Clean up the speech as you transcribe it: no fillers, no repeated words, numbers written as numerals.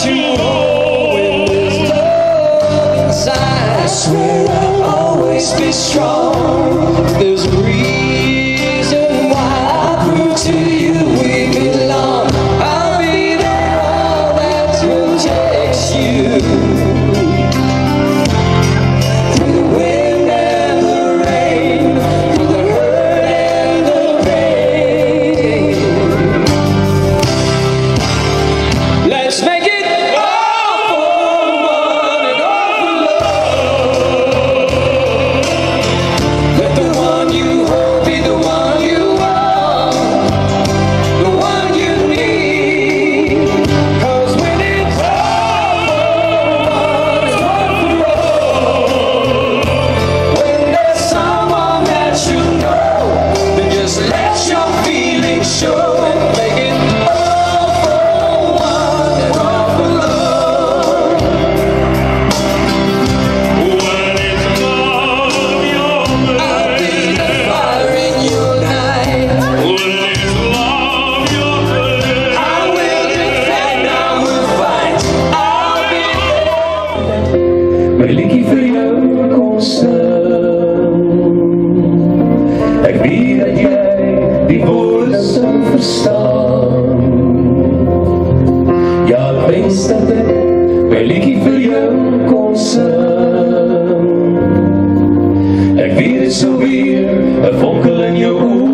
you hold when there's love inside. I swear I'll always be strong. There's a reason why I prove to you we belong. I'll be there, all that protects you. Mijn liedje voor jou kon staan. Ik weet dat jij die woorden zou verstaan. Ja, ik wens dat ik mijn liedje voor jou kon staan. Ik weet het zo weer, een vonkel in je ogen.